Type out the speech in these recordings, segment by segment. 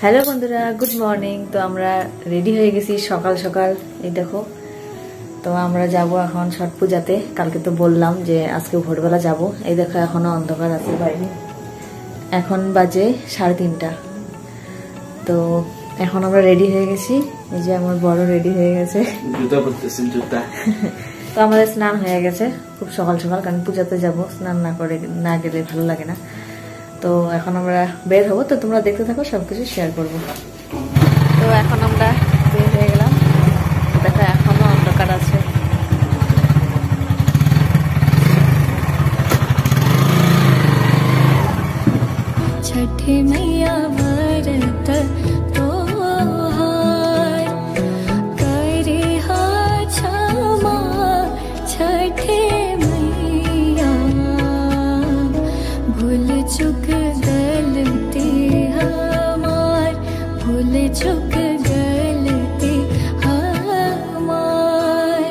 Hello बंधुरा good morning. तो আমরা রেডি হয়ে গেছি সকাল সকাল। এই দেখো, তো আমরা যাব এখন ছট পূজাতে। কালকে তো বললাম যে আজকে ভোরবেলা যাব। এই দেখো এখনো অন্ধকার আছে বাইরে, এখন বাজে 3:30। তো এখন আমরা রেডি হয়ে গেছি। এই যে আমার বড় রেডি হয়ে গেছে, জুতা পরতেছেন জুতা। তো আমাদের স্নান হয়ে গেছে খুব সকাল সকাল, কারণ পূজাতে যাব, স্নান না গেলে ভালো লাগে না। তো এখন আমরা বের হবো, তো তোমরা দেখতে থাকো, সবকিছু শেয়ার করবো। তো এখন আমরা বের হয়ে গেলাম, দেখো এখনো অন্ধকার আছে। छठी मैया व्रत तोहार करे हा क्षमा, छठी मैया भूल चुक गलती हमार, भूल चुक गलती हमार।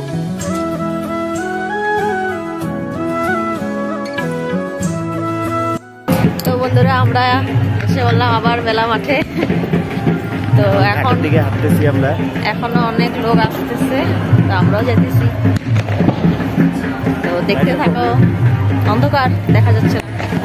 তো বন্ধুরা আমরা এসে বললাম আবার মেলা মাঠে। তো এখন দিকে হাঁটতেছি আমরা, এখনো অনেক লোক আসতেছে, তো আমরাও যেতেছি। তো দেখতে থাকো, অন্ধকার দেখা যাচ্ছে।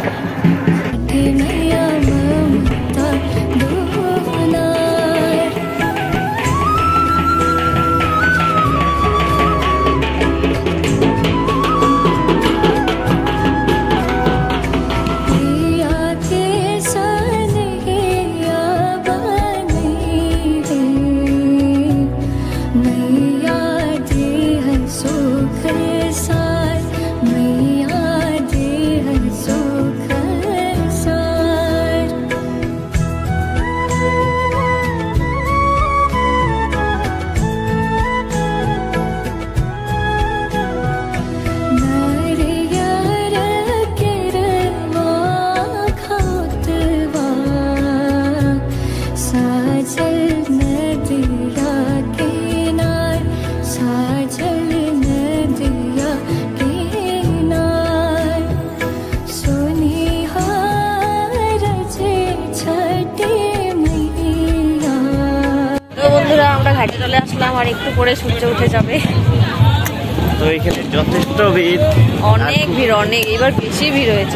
আমরা ঘাটে চলে আসলাম, আর একটু পরে সূর্য উঠে যাবে। তো এখানে যথেষ্ট ভিড়, অনেক ভিড়, অনেক, এবার বেশি ভিড় হয়েছে।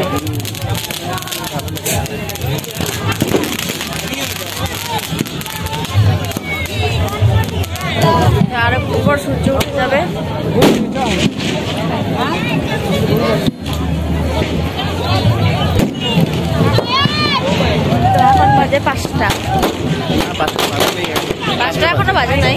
আর একটু পর সূর্য উঠে যাবে। তো এখন বাজে 5টা, 5টা এখনো বাজে নাই,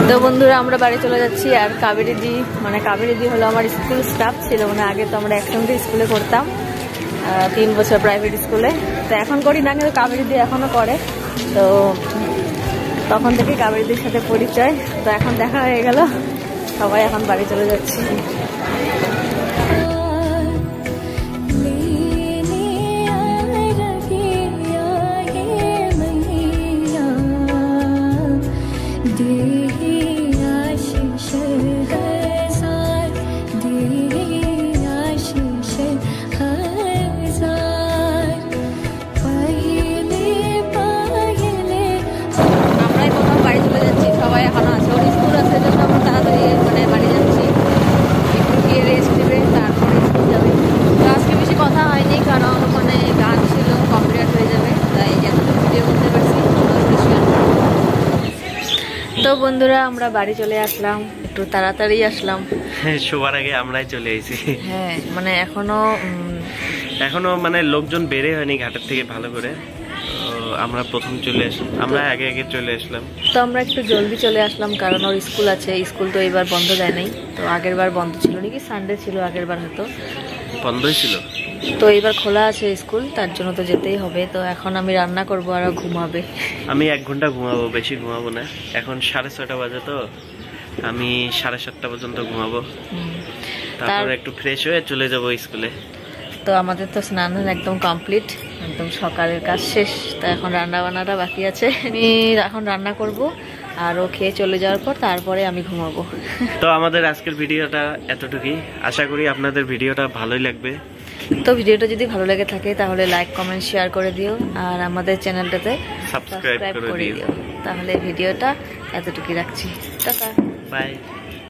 তো বন্ধুরা আমরা বাড়ি চলে যাচ্ছি। আর কাবেরী দি হলো আমার স্কুল স্টাফ ছিল, মানে আগে তো আমরা একসঙ্গে স্কুলে করতাম 3 বছর প্রাইভেট স্কুলে। তো এখন করি না, কিন্তু কাবেরী দি এখনো করে। তো তখন থেকে কাবেরী দির সাথে পরিচয়, তো এখন দেখা হয়ে গেল, সবাই এখন বাড়ি চলে যাচ্ছি। তো বন্ধুরা আমরা বাড়ি চলে আসলাম, একটু তাড়াতাড়ি আসলাম। সবার আগে আমরাই চলে এসেছি। হ্যাঁ, মানে এখনো মানে লোকজন বেড়ে হয়নি ঘাটের থেকে ভালো করে। আমরা প্রথম চলে আসলাম, আমরা আগে চলে আসলাম। তো আমরা একটু জলদি চলে আসলাম, কারণ ওর স্কুল আছে। স্কুল তো এবার বন্ধ দেয় নাই, তো আগের বার বন্ধ ছিল নাকি, সানডে ছিল আগের বার, হয়তো বন্ধই ছিল। তো এবার খোলা আছে স্কুল, তার জন্য তো যেতেই হবে। তো এখন আমি রান্না করবো আর ঘুমাবে। আমি 1 ঘন্টা ঘুমাবো, বেশি ঘুমাবো না। এখন 6:30 বাজে, তো আমি 7:30 পর্যন্ত ঘুমাবো। তারপর একটু ফ্রেশ হয়ে চলে যাব স্কুলে। তো আমাদের তো স্নান একদম কমপ্লিট, একদম সকালের কাজ শেষ। তো এখন রান্না বান্নাটা বাকি আছে, আমি এখন রান্না করব, আর ও খেয়ে চলে যাওয়ার পর তারপরে আমি ঘুমাবো। তো আমাদের আজকের ভিডিওটা এতটুকুই, আশা করি আপনাদের ভিডিওটা ভালোই লাগবে। তো ভিডিওটা যদি ভালো লেগে থাকে তাহলে লাইক কমেন্ট শেয়ার করে দিও, আর আমাদের চ্যানেলটাতে সাবস্ক্রাইব করে দিও। তাহলে ভিডিওটা এতটুকুই রাখছি। Tata, by.